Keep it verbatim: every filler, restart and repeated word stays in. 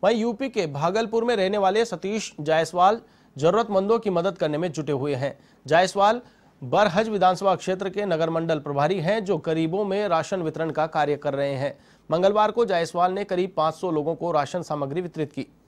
वहीं यूपी के भागलपुर में रहने वाले सतीश जायसवाल जरूरतमंदों की मदद करने में जुटे हुए हैं। जायसवाल बरहज विधानसभा क्षेत्र के नगर मंडल प्रभारी हैं, जो गरीबों में राशन वितरण का कार्य कर रहे हैं। मंगलवार को जायसवाल ने करीब पाँच सौ लोगों को राशन सामग्री वितरित की।